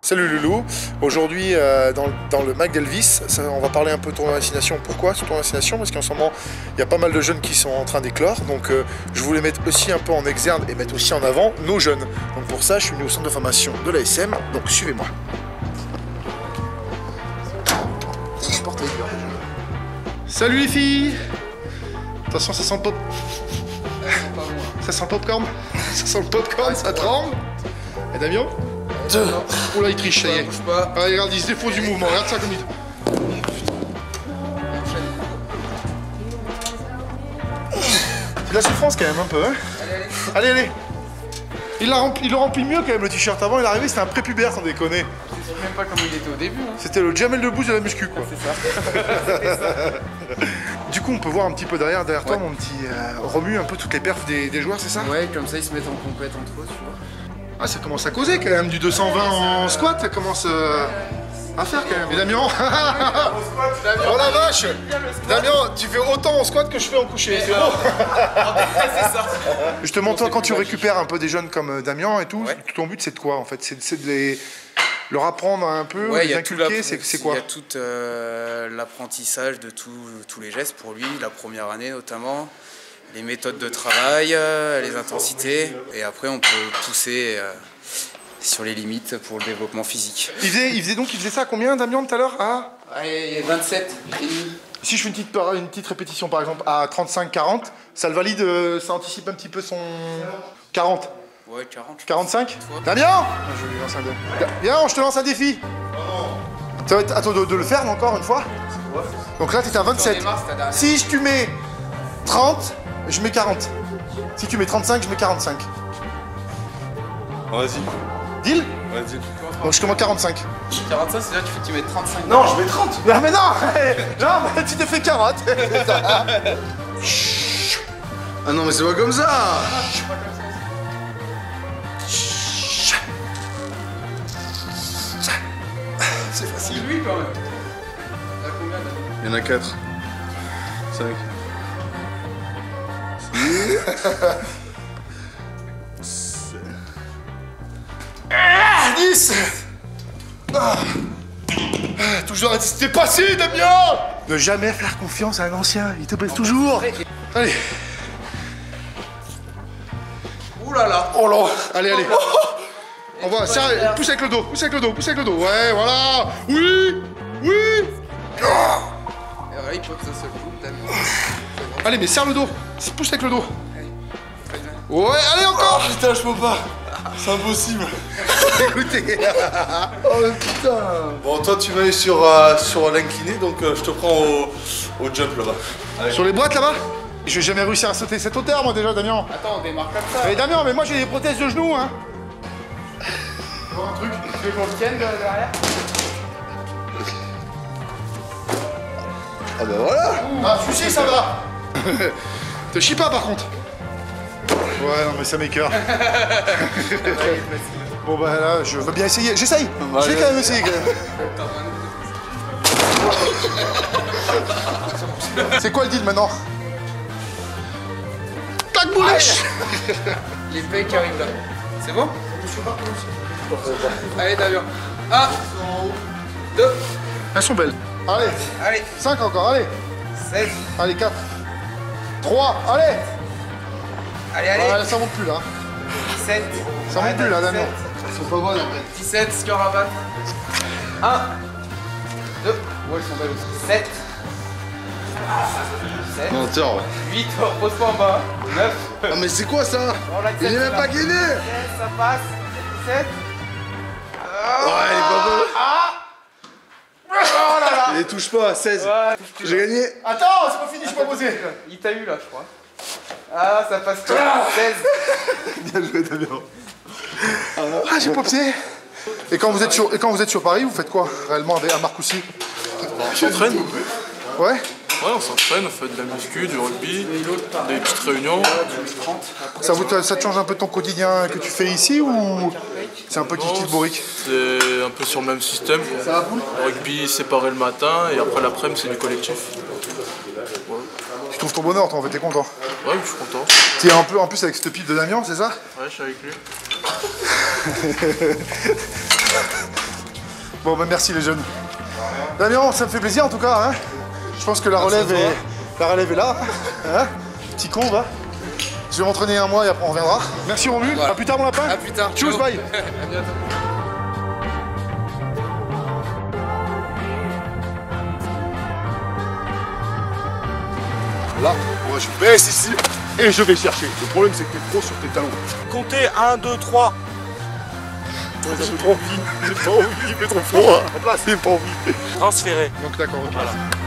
Salut Loulou, aujourd'hui dans le Mac d'Elvis, on va parler un peu de tournoi destination. Pourquoi ce tournoi destination? Parce qu'en ce moment, il y a pas mal de jeunes qui sont en train d'éclore, donc je voulais mettre aussi un peu en exergue et mettre aussi en avant nos jeunes. Donc pour ça, je suis venu au centre de formation de l'ASM, donc suivez-moi. Salut les filles! Attention, ça sent le pop. Ça sent le popcorn. Ça sent le popcorn, ça tremble. Et Damien? Oh là, il triche, ça y est. Ah, regarde, il se défausse du mouvement. Regarde ça comme il... C'est de la souffrance quand même, un peu, hein. Allez, allez. Il le remplit mieux quand même, le t-shirt. Avant, il est arrivé, c'était un prépubère, sans déconner. Je sais même pas comment il était au début. Hein. C'était le Jamel Debbouze de la muscu, quoi. C'est ça. Du coup, on peut voir un petit peu derrière toi, mon petit remue un peu toutes les perfs des joueurs, c'est ça? Ouais, comme ça, ils se mettent en compète entre eux, tu vois. Ah, ça commence à causer quand même, du 220 en squat, ça commence à faire quand même. Et Damien oh la vache! Damien, tu fais autant en squat que je fais en couché, c'est bon? C'est ça. Justement, toi, quand tu récupères un peu des jeunes comme Damien et tout, ton but c'est de quoi en fait? C'est de leur apprendre un peu, les inculquer, c'est quoi? Il y a tout l'apprentissage de tous les gestes pour lui, la première année notamment. Les méthodes de travail, les intensités, et après on peut pousser sur les limites pour le développement physique. Il faisait ça à combien, Damien, tout à l'heure? Allez, 27. Si je fais une petite répétition par exemple à 35-40, ça le valide, ça anticipe un petit peu son 40. Ouais, 40. 45? Damien! Je vais lui lancer un défi. Viens, je te lance un défi. Ça va être à toi de le faire encore une fois. Donc là, tu étais à 27. Si tu mets 30, je mets 40. Si tu mets 35, je mets 45. Vas-y. Deal? Vas-y. Donc je commence 45. 45, c'est-à-dire que tu mets 35. Non, je mets 30. Non, mais non! Non, mais tu t'es fait 40. Ah non, mais c'est pas comme ça. C'est facile. C'est lui quand même. T'as combien là? Il y en a 4. 5. 10. Toujours à 10. T'es passé, Damien! Ne jamais faire confiance à un ancien, il te baisse toujours. Allez. Ouh là là. Oh là. Allez, allez. On va, ça, pousse avec le dos, pousse avec le dos, pousse avec le dos. Ouais, voilà. Oui. Oui. Et voilà, il faut que ça se coupe, Damien. Allez, mais serre le dos. Pousse avec le dos. Ouais, allez encore. Putain, je peux pas. C'est impossible. Écoutez. Oh putain. Bon, toi, tu vas aller sur l'incliné, donc je te prends au jump là-bas. Sur les boîtes là-bas? Je vais jamais réussir à sauter cette hauteur, moi déjà, Damien. Attends, on démarre comme ça. Mais Damien, mais moi j'ai des prothèses de genoux, hein. Un truc. Tu veux qu'on le tienne derrière? Ah bah voilà. Ah, celui-ci, ça va. Te chie pas par contre. Ouais, non, mais ça m'écoeure. Bon, bah là, je veux bien essayer. J'essaye. Je vais quand même essayer. C'est quoi le deal maintenant? Tac, boulèche. Les pays qui arrivent là. C'est bon? Allez, Damien. 1, 2, Elles sont belles. Allez. allez, 5 encore, allez. 16, Allez, 4. 3, allez. allez, allez, Ouais, ça monte plus là. 17, Ça monte plus là, Damien. Ils sont pas bonnes après. 17, score à battre. 1, 2, ouais, ils sont belles aussi. 7, 7, Menteur, ouais. 8, repose-toi en bas. 9, Ah, mais c'est quoi ça? on l'a Il est même pas gainé. 16, ça passe. 17. Ouais, il est pas bon. Oh là là. Il les touche pas, 16. Ouais, J'ai gagné. Attends, c'est pas fini, je suis pas posé. il t'a eu là, je crois. Ah, ça passe quoi? 16. Bien joué, Damien. Ah, j'ai popsé. Et quand vous êtes sur Paris, vous faites quoi réellement à Marcoussis? On s'entraîne. Ouais. Ouais, on s'entraîne, on fait de la muscu, du rugby, des petites réunions. Ça te change un peu ton quotidien que tu fais ici ou c'est un peu kiff bourrique? C'est un peu sur le même système. Le rugby séparé le matin et après l'après-midi c'est du collectif. Ouais. Tu trouves ton bonheur, toi, en fait, t'es content? Ouais, je suis content. T'es un peu en plus avec cette pipe de Damien, c'est ça? Ouais, je suis avec lui. Bon, bah merci les jeunes. Damien, ça me fait plaisir en tout cas. Hein. Je pense que la relève est là. Hein. Petit con, va. Je vais m'entraîner un mois et après on reviendra. Merci Romu. Voilà. À plus tard mon lapin. À plus tard. Tchuss, bye. À bientôt. Là, moi je baisse ici et je vais chercher. Le problème c'est que t'es trop sur tes talons. Comptez 1, 2, 3. J'ai trop envie, il fait trop froid. J'ai pas envie. Transférer. Donc d'accord, ok. Voilà.